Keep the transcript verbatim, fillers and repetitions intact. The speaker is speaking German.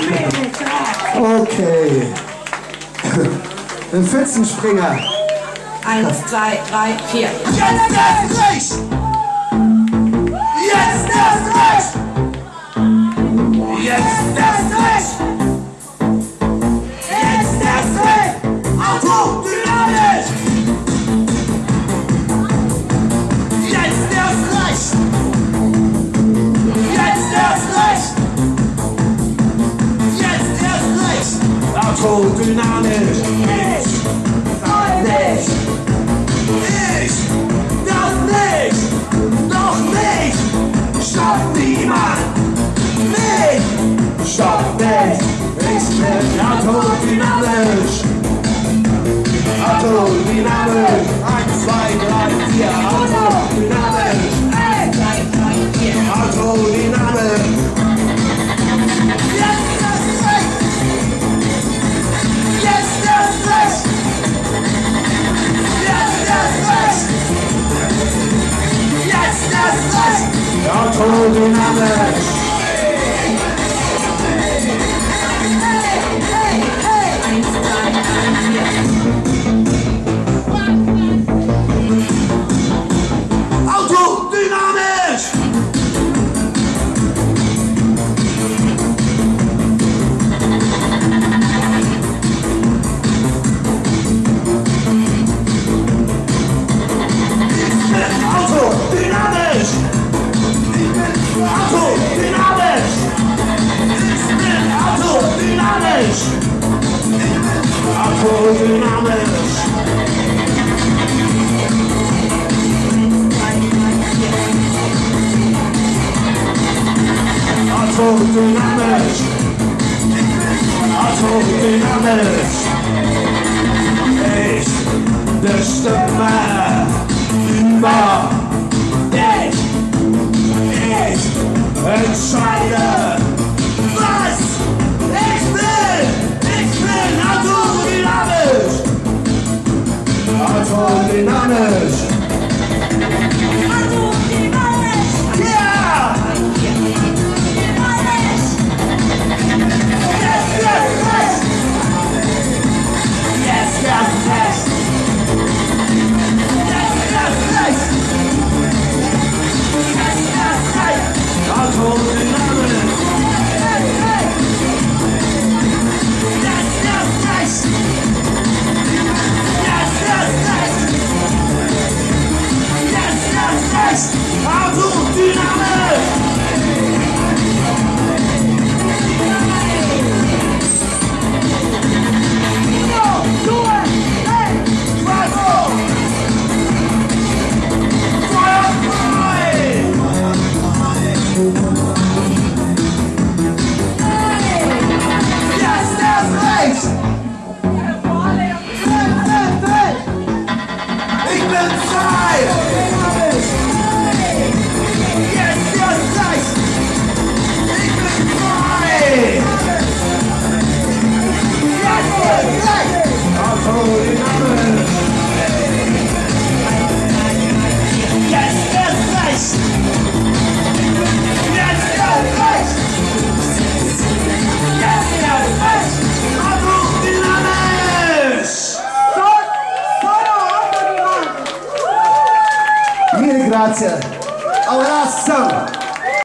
Okay. Ein Pfützenspringer. Eins, zwei, drei, vier. Jetzt erst recht! Jetzt erst recht! Jetzt erst recht! Jetzt erst recht! Autodynamik! Jetzt erst recht! Jetzt erst recht! Jetzt erst recht! Autodynamik! Ich kann nicht! Ich darf nicht! Doch nicht! Stoppt niemand! Mich! Stoppt nicht! Ich bin autodynamisch! Autodynamisch! Eins, zwei, drei, vier! Autodynamisch! Eins, zwei, drei, vier! Autodynamisch! Jetzt erst recht! Jetzt erst recht! Jetzt erst recht! Jetzt erst recht! Autodynamisch! Eins, zwei, drei, vier. Autodynamisch! Ich bin autodynamisch! Ich bin autodynamisch! Ich bin autodynamisch! Ich bin autodynamisch! Autodynamisch! Autodynamisch! Ich bestimme über dich! Ich entscheide